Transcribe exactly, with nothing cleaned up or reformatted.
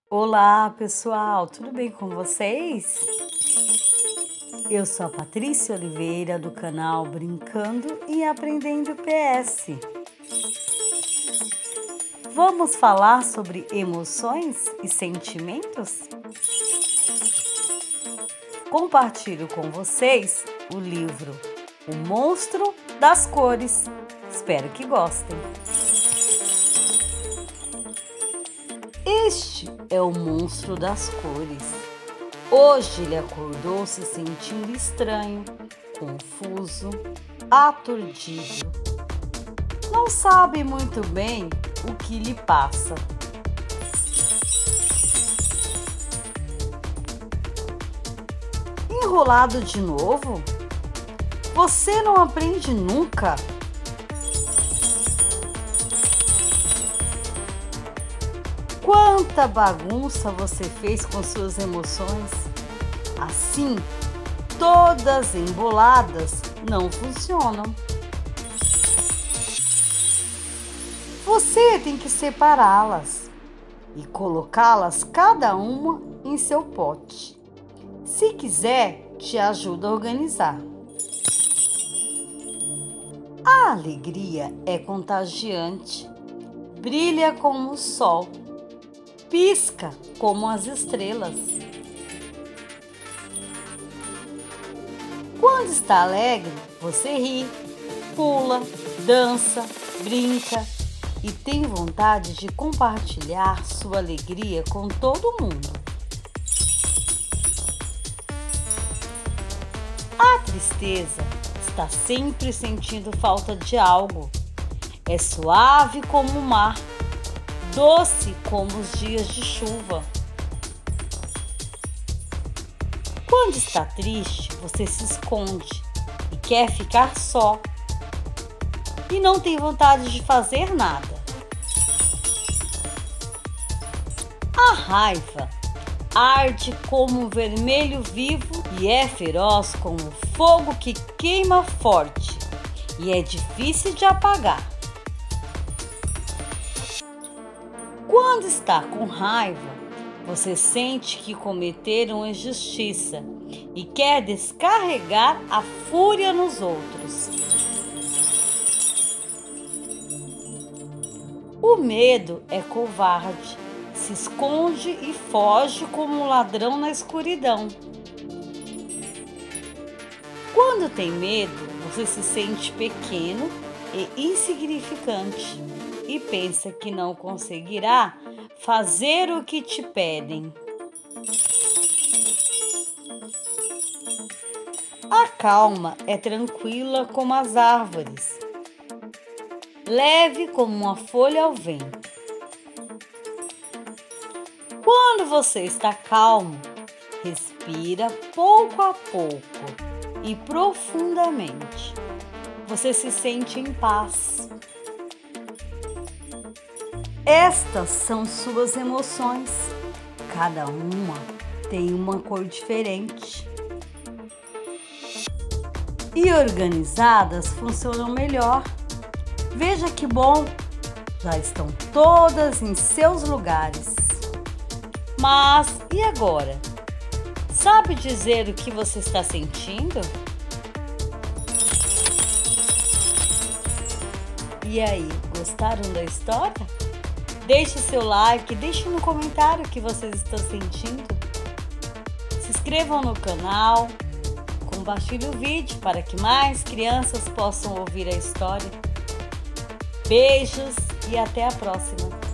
Olá, pessoal, tudo bem com vocês? Eu sou a Patrícia Oliveira do canal Brincando e Aprendendo P S. Vamos falar sobre emoções e sentimentos? Compartilho com vocês o livro O Monstro das Cores. Espero que gostem. Este é o monstro das cores. Hoje ele acordou se sentindo estranho, confuso, aturdido. Não sabe muito bem o que lhe passa. Enrolado de novo? Você não aprende nunca. Quanta bagunça você fez com suas emoções? Assim, todas emboladas não funcionam. Você tem que separá-las e colocá-las cada uma em seu pote. Se quiser, te ajuda a organizar. A alegria é contagiante, brilha como o sol. Pisca como as estrelas. Quando está alegre, você ri, pula, dança, brinca e tem vontade de compartilhar sua alegria com todo mundo. A tristeza está sempre sentindo falta de algo. É suave como o mar, doce como os dias de chuva. Quando está triste, você se esconde e quer ficar só. E não tem vontade de fazer nada. A raiva arde como um vermelho vivo e é feroz como o fogo que queima forte e é difícil de apagar. Quando está com raiva, você sente que cometeram injustiça e quer descarregar a fúria nos outros. O medo é covarde, se esconde e foge como um ladrão na escuridão. Quando tem medo, você se sente pequeno e insignificante e pensa que não conseguirá fazer o que te pedem. A calma é tranquila como as árvores, leve como uma folha ao vento. Quando você está calmo, respira pouco a pouco e profundamente. Você se sente em paz. Estas são suas emoções. Cada uma tem uma cor diferente. E organizadas funcionam melhor. Veja que bom! Já estão todas em seus lugares. Mas e agora? Sabe dizer o que você está sentindo? E aí, gostaram da história? Deixe seu like, deixe no comentário o que vocês estão sentindo. Se inscrevam no canal, compartilhe o vídeo para que mais crianças possam ouvir a história. Beijos e até a próxima!